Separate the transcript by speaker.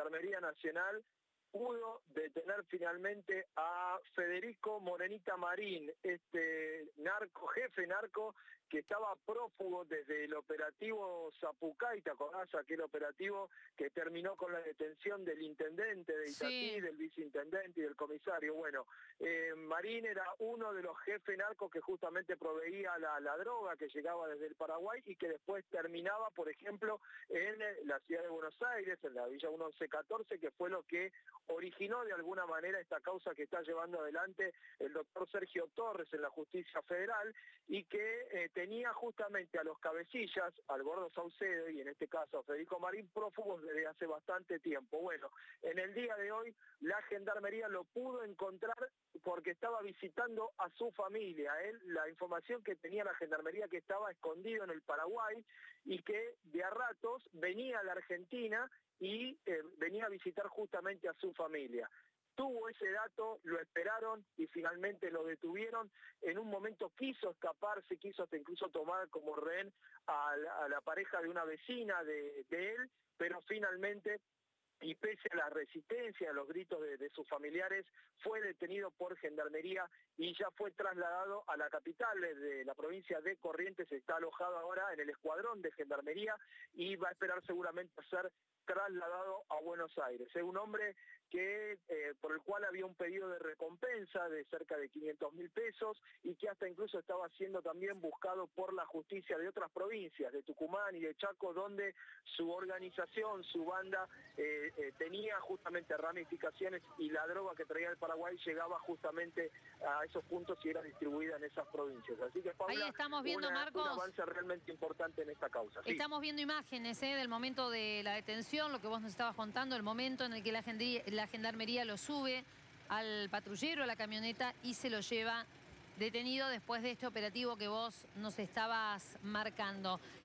Speaker 1: Gendarmería Nacional pudo detener finalmente a Federico Morenita Marín, jefe narco, que estaba prófugo desde el operativo Zapucay. ¿Te acordás? Aquel operativo que terminó con la detención del intendente de Itatí,
Speaker 2: Sí.
Speaker 1: del viceintendente y del comisario. Bueno, Marín era uno de los jefes narcos que justamente proveía la droga que llegaba desde el Paraguay y que después terminaba, por ejemplo, en la ciudad de Buenos Aires, en la Villa 1114, que fue lo que originó de alguna manera esta causa que está llevando adelante el doctor Sergio Torres en la Justicia Federal, y que tenía justamente a los cabecillas, al Gordo Saucedo y en este caso a Federico Marín, prófugos desde hace bastante tiempo. Bueno, en el día de hoy la Gendarmería lo pudo encontrar porque estaba visitando a su familia. La información que tenía la Gendarmería, que estaba escondido en el Paraguay y que de a ratos venía a la Argentina y venía a visitar justamente a su familia. Tuvo ese dato, lo esperaron y finalmente lo detuvieron. En un momento quiso escaparse, quiso hasta incluso tomar como rehén a la pareja de una vecina de él, pero finalmente, y pese a la resistencia, a los gritos de sus familiares, fue detenido por Gendarmería y ya fue trasladado a la capital de la provincia de Corrientes. Está alojado ahora en el escuadrón de Gendarmería y va a esperar seguramente a ser trasladado a Buenos Aires. Es un hombre que por el cual había un pedido de recompensa de cerca de 500.000 pesos y que hasta incluso estaba siendo también buscado por la justicia de otras provincias, de Tucumán y de Chaco, donde su organización, su banda, tenía justamente ramificaciones y la droga que traía el Paraguay llegaba justamente a esos puntos y era distribuida en esas provincias. Así que,
Speaker 2: Ahí
Speaker 1: Paula,
Speaker 2: estamos viendo,
Speaker 1: un
Speaker 2: Marcos.
Speaker 1: avance realmente importante en esta causa. Sí.
Speaker 2: Estamos viendo imágenes del momento de la detención, lo que vos nos estabas contando, el momento en el que la Gendarmería lo sube al patrullero, a la camioneta, y se lo lleva detenido después de este operativo que vos nos estabas marcando.